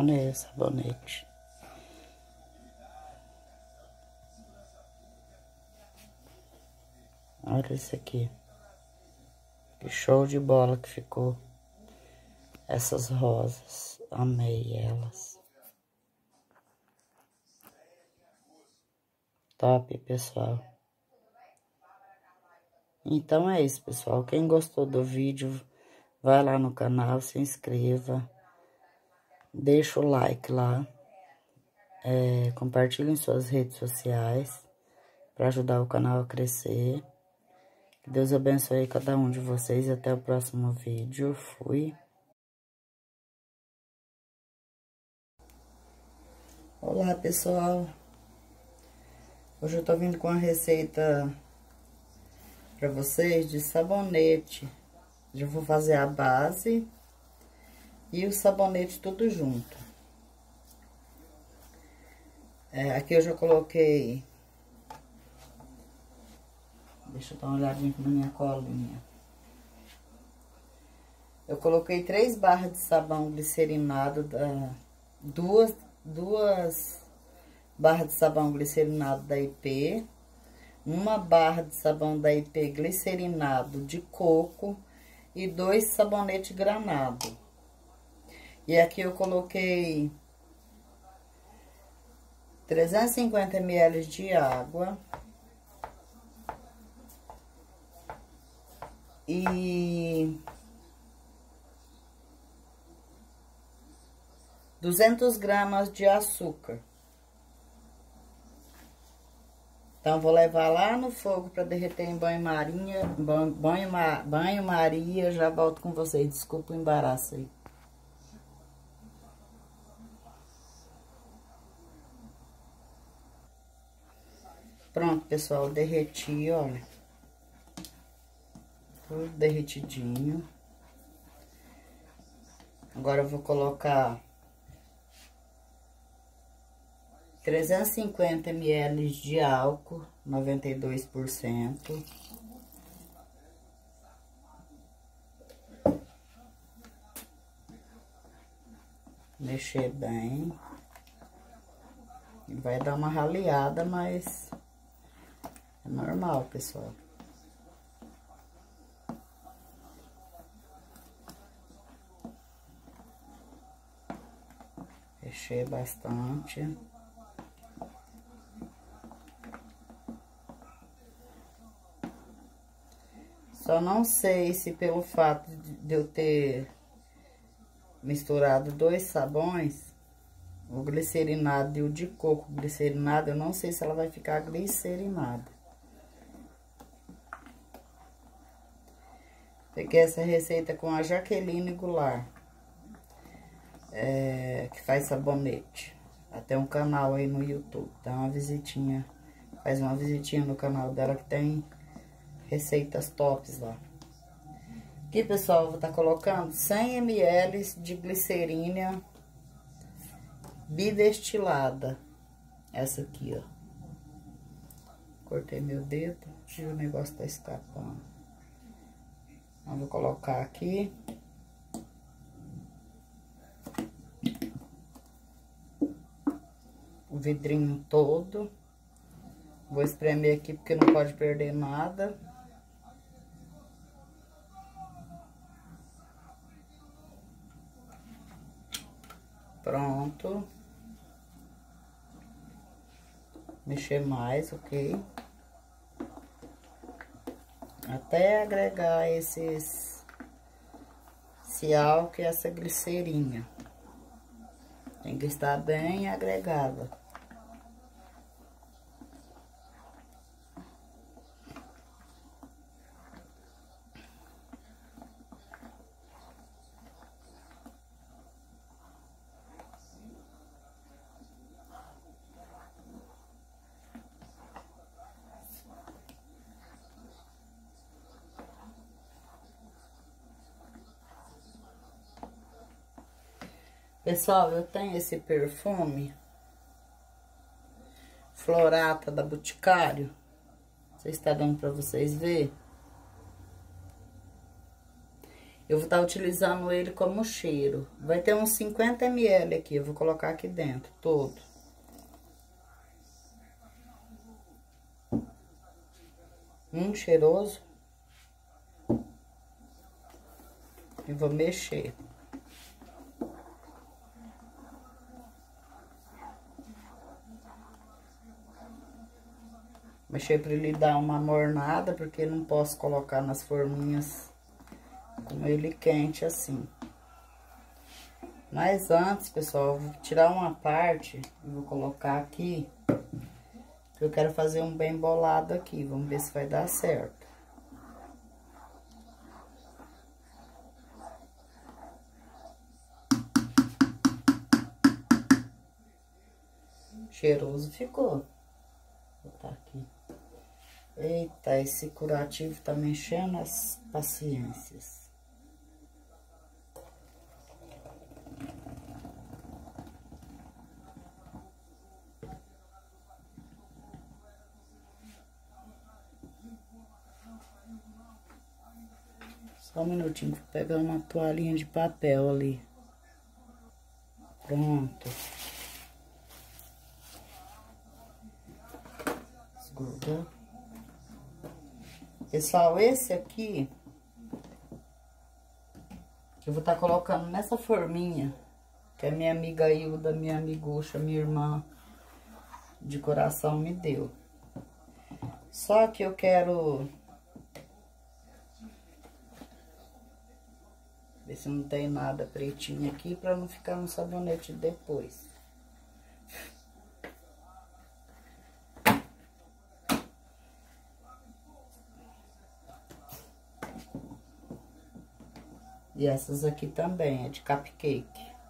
Olha aí o sabonete. Olha isso aqui. Que show de bola que ficou. Essas rosas. Amei elas. Top, pessoal. Então é isso, pessoal. Quem gostou do vídeo, vai lá no canal, se inscreva. Deixa o like lá. Compartilhe em suas redes sociais para ajudar o canal a crescer. Que Deus abençoe cada um de vocês e até o próximo vídeo. Fui. Olá, pessoal. Hoje eu tô vindo com a receita para vocês de sabonete. Já vou fazer a base e o sabonete tudo junto. Aqui eu já coloquei... Deixa eu dar uma olhadinha aqui na minha colinha. Eu coloquei 3 barras de sabão glicerinado, duas barras de sabão glicerinado da IP, uma barra de sabão da IP glicerinado de coco e 2 sabonetes granado. E aqui eu coloquei 350 ml de água e 200 gramas de açúcar. Então, vou levar lá no fogo para derreter em banho-maria. Banho-maria, já volto com vocês. Desculpa o embaraço aí. Pronto, pessoal, derreti, olha. Tudo derretidinho. Agora eu vou colocar 350 ml de álcool, 92%. Mexer bem. Vai dar uma raleada, mas é normal, pessoal. Mexer bastante. Só não sei se pelo fato de eu ter misturado 2 sabões, o glicerinado e o de coco glicerinado, eu não sei se ela vai ficar glicerinada. Peguei essa receita com a Jaqueline Goulart, que faz sabonete. Até um canal aí no YouTube, dá uma visitinha, faz uma visitinha no canal dela que tem receitas tops lá. Aqui, pessoal, eu vou estar colocando 100 ml de glicerina bidestilada. Essa aqui, ó. Cortei meu dedo e o negócio tá escapando. Então, vou colocar aqui. O vidrinho todo. Vou espremer aqui porque não pode perder nada. Pronto. Mexer mais, ok? Até agregar esse álcool e essa glicerinha. Tem que estar bem agregada. Pessoal, eu tenho esse perfume Florata da Boticário. Não sei se tá dando pra vocês verem. Eu vou estar utilizando ele como cheiro. Vai ter uns 50 ml aqui, eu vou colocar aqui dentro, todo. Cheiroso. E vou mexer. Mexer para ele dar uma mornada, porque não posso colocar nas forminhas com ele quente assim. Mas antes, pessoal, eu vou tirar uma parte e vou colocar aqui. Eu quero fazer um bem bolado aqui, vamos ver se vai dar certo. Cheiroso ficou. Vou botar aqui. Eita, esse curativo tá mexendo as paciências. Só um minutinho, vou pegar uma toalhinha de papel ali. Pronto. Desgrudar. Pessoal, esse aqui, eu vou estar colocando nessa forminha, que a minha amiga Hilda, minha amigucha, minha irmã de coração me deu. Só que eu quero ver se não tem nada pretinho aqui, pra não ficar no sabonete depois. E essas aqui também, é de cupcake.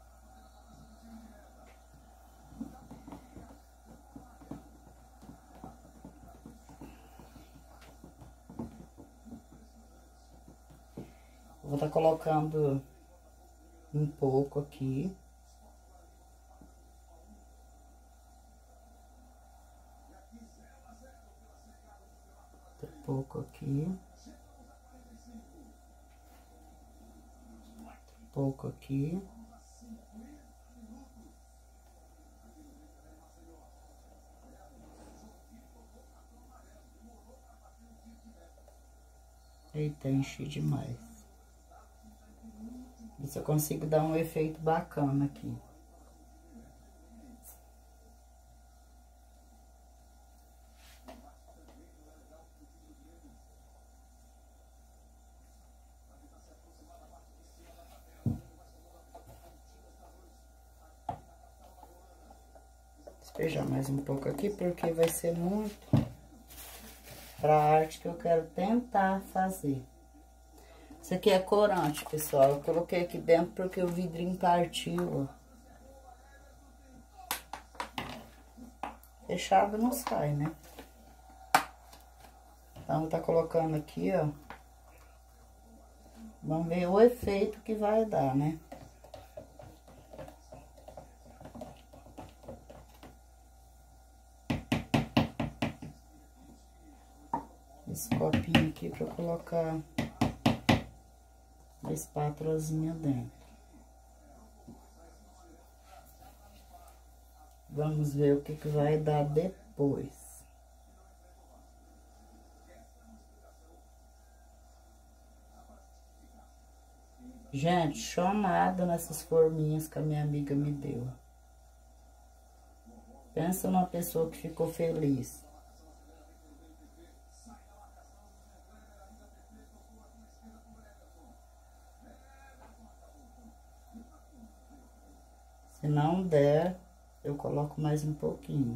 Vou estar colocando um pouco aqui. Um pouco aqui. Pouco aqui. Eita, enchi demais. Ver se eu consigo dar um efeito bacana aqui. Despejar mais um pouco aqui, porque vai ser muito pra arte que eu quero tentar fazer. Isso aqui é corante, pessoal. Eu coloquei aqui dentro porque o vidrinho partiu, ó. Fechado não sai, né? Então, tá colocando aqui, ó. Vamos ver o efeito que vai dar, né? Esse copinho aqui pra colocar a espátulazinha dentro. Vamos ver o que que vai dar depois. Gente, chonada nessas forminhas que a minha amiga me deu. Pensa numa pessoa que ficou feliz. Se não der, eu coloco mais um pouquinho.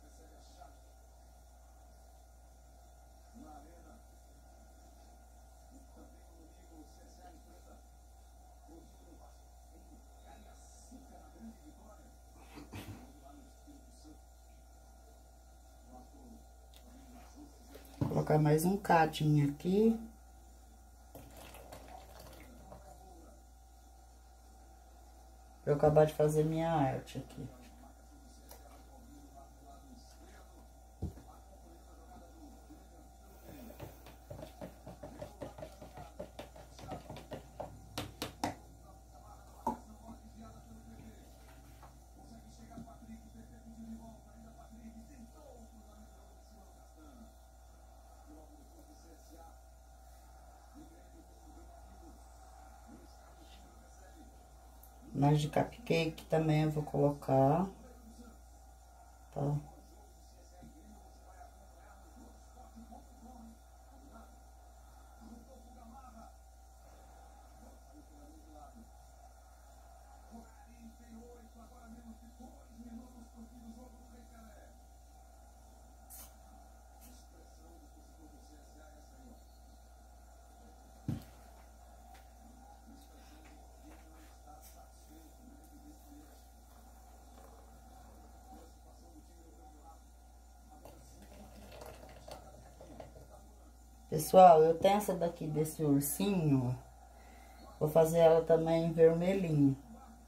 Vou colocar mais um cadinho aqui. Pra eu acabar de fazer minha arte aqui. Nas de cupcake também eu vou colocar, tá? Pessoal, eu tenho essa daqui desse ursinho, ó. Vou fazer ela também em vermelhinho.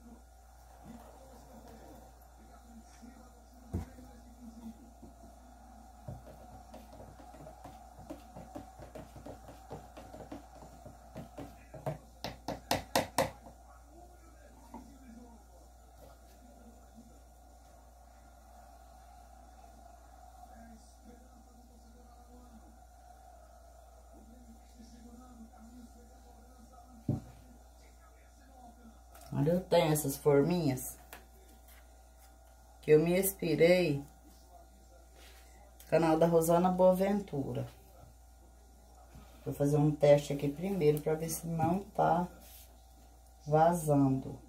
Olha, eu tenho essas forminhas que eu me inspirei no canal da Rosana Boaventura. Vou fazer um teste aqui primeiro pra ver se não tá vazando.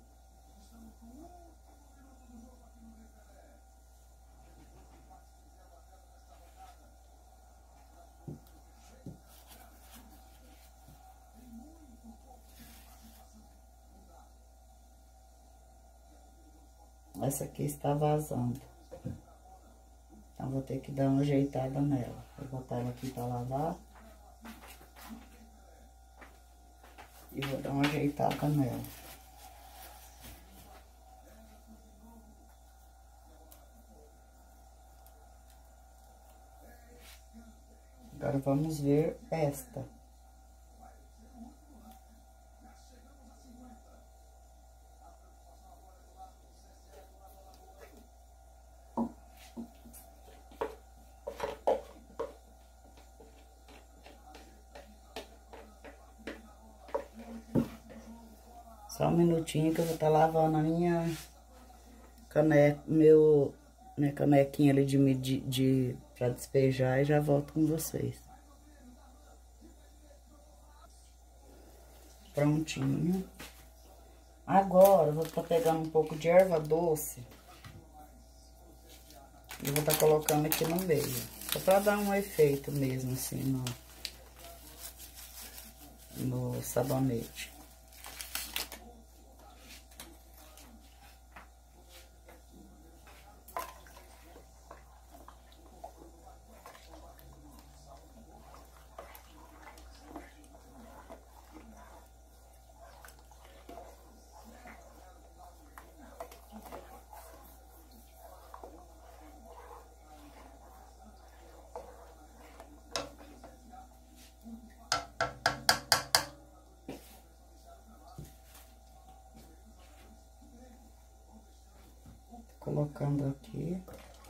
Essa aqui está vazando. Então, vou ter que dar uma ajeitada nela. Vou botar ela aqui pra lavar. E vou dar uma ajeitada nela. Agora, vamos ver esta. Só um minutinho que eu vou estar lavando a minha caneca, minha canequinha ali pra despejar e já volto com vocês. Prontinho. Agora, eu vou estar pegando um pouco de erva doce e vou estar colocando aqui no meio. Só pra dar um efeito mesmo, assim, no sabonete. Colocando aqui.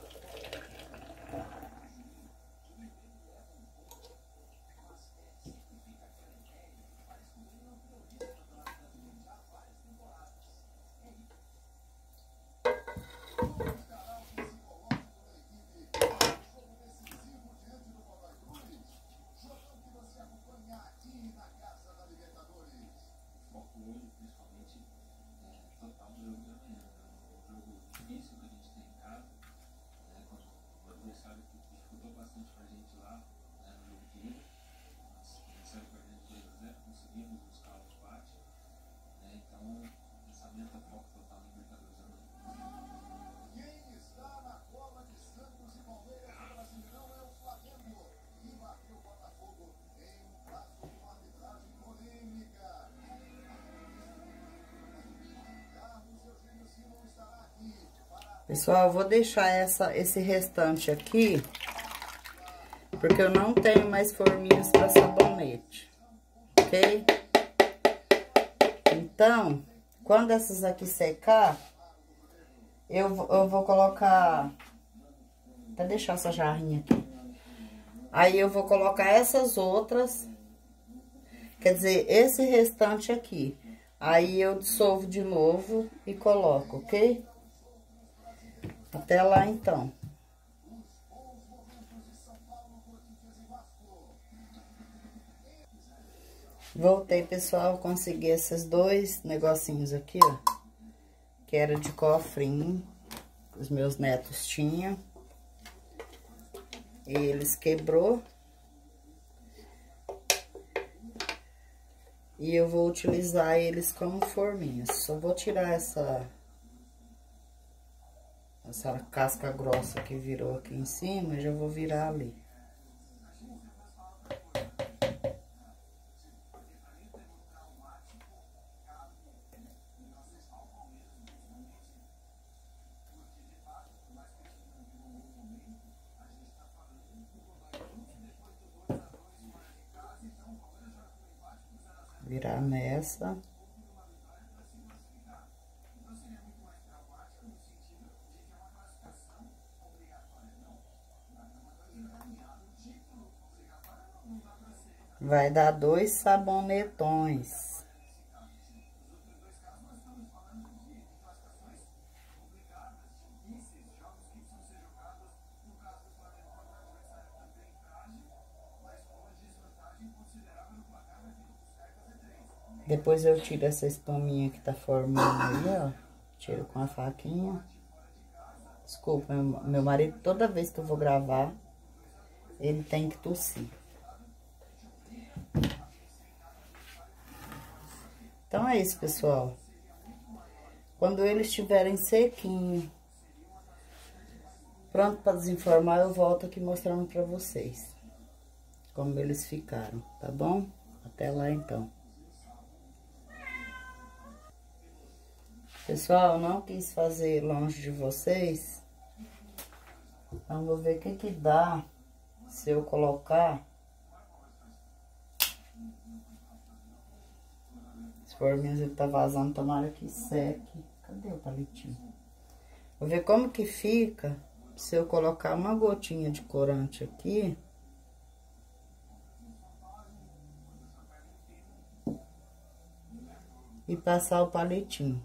Pessoal, eu vou deixar esse restante aqui, porque eu não tenho mais forminhas para sabonete, ok? Então, quando essas aqui secar, eu vou colocar... Até deixar essa jarrinha aqui. Aí, eu vou colocar essas outras, quer dizer, esse restante aqui. Aí eu dissolvo de novo e coloco, ok? Até lá, então. Voltei, pessoal, consegui esses dois negocinhos aqui, ó. Que era de cofrinho, os meus netos tinham. Eles quebrou. E eu vou utilizar eles como forminhas. Só vou tirar essa casca grossa que virou aqui em cima e já vou virar ali. Virar nessa. Vai dar 2 sabonetões. Depois eu tiro essa espuminha que tá formando aí, ó. Tiro com a faquinha. Desculpa, meu marido, toda vez que eu vou gravar, ele tem que tossir. Então, é isso, pessoal. Quando eles estiverem sequinho, pronto para desenformar, eu volto aqui mostrando pra vocês como eles ficaram, tá bom? Até lá, então. Pessoal, não quis fazer longe de vocês. Então, vou ver o que que dá se eu colocar as forminhas. Ele tá vazando, tomara que seque. Cadê o palitinho? Vou ver como que fica se eu colocar uma gotinha de corante aqui. E passar o palitinho.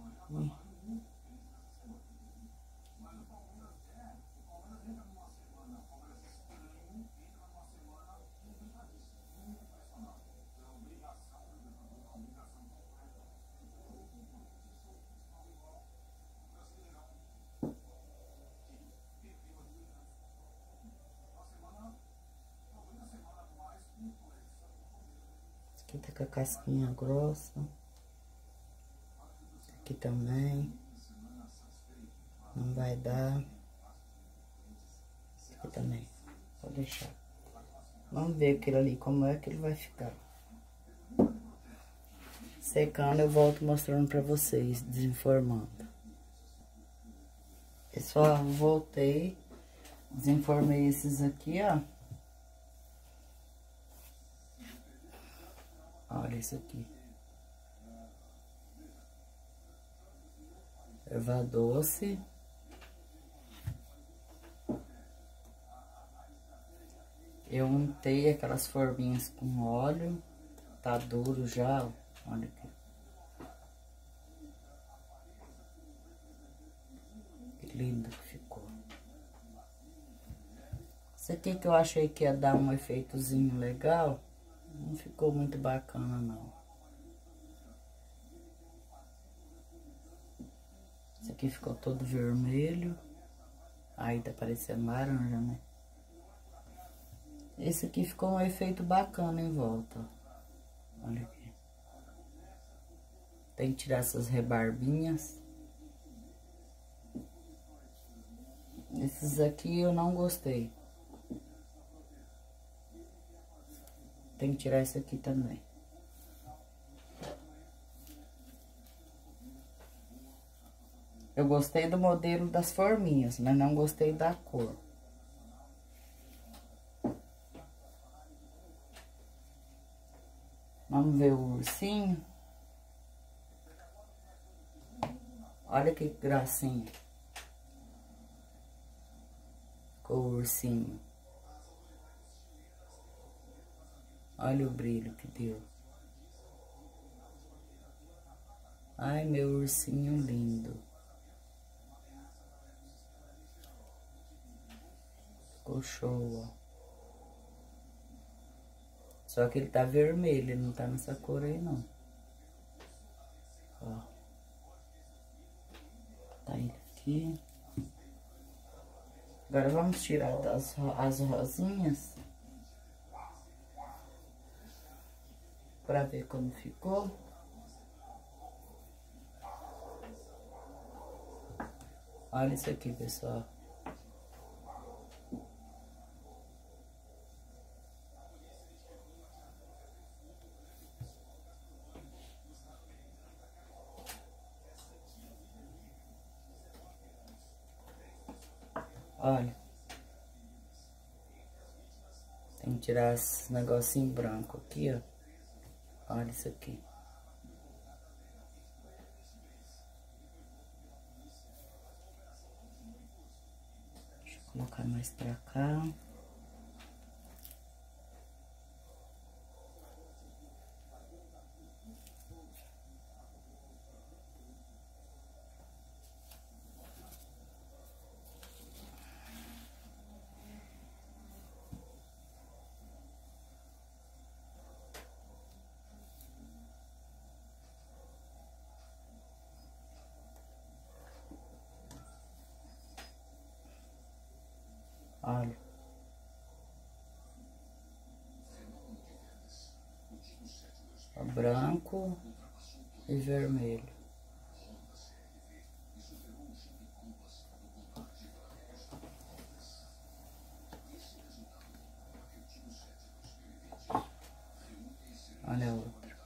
Aqui tá com a casquinha grossa. Aqui também. Não vai dar. Aqui também. Vou deixar. Vamos ver aquilo ali, como é que ele vai ficar. Secando, eu volto mostrando pra vocês, desenformando. Pessoal, voltei. Desenformei esses aqui, ó. Olha isso aqui. Erva doce. Eu untei aquelas forminhas com óleo. Tá duro já, ó. Olha aqui. Que lindo que ficou. Isso aqui que eu achei que ia dar um efeitozinho legal, não ficou muito bacana, não. Esse aqui ficou todo vermelho. Aí tá parecendo laranja, né? Esse aqui ficou um efeito bacana em volta. Olha aqui. Tem que tirar essas rebarbinhas. Esses aqui eu não gostei. Tem que tirar esse aqui também. Eu gostei do modelo das forminhas, mas não gostei da cor. Vamos ver o ursinho. Olha que gracinha. Ficou o ursinho. Olha o brilho que deu. Ai, meu ursinho lindo. Ficou show, ó. Só que ele tá vermelho, ele não tá nessa cor aí, não. Ó. Tá ele aqui. Agora vamos tirar as rosinhas. Pra ver como ficou. Olha isso aqui, pessoal. Olha. Tem que tirar esse negocinho branco aqui, ó. Olha isso aqui. Deixa eu colocar mais pra cá. Olha. Ó, branco e vermelho. Olha a outra.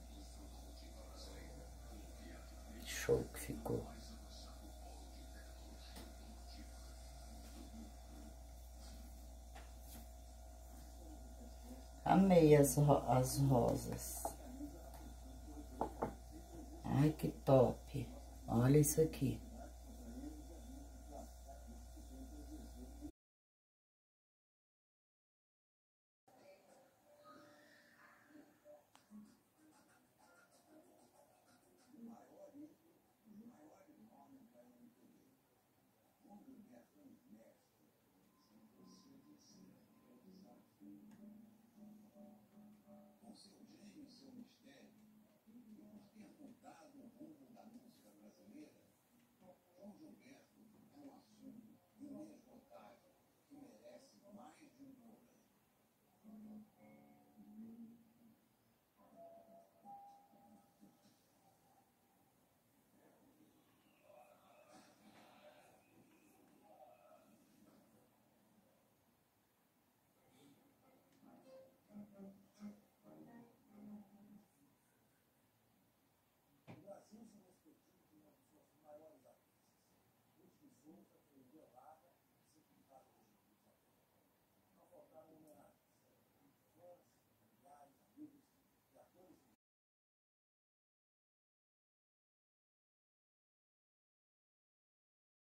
Show que ficou. Amei as rosas. Ai, que top. Olha isso aqui.